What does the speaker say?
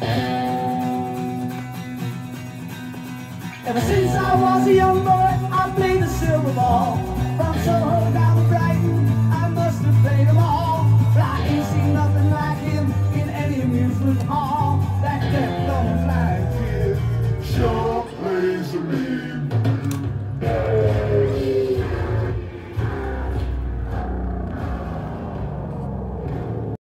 Ever since I was a young boy, I played the silver ball from Soho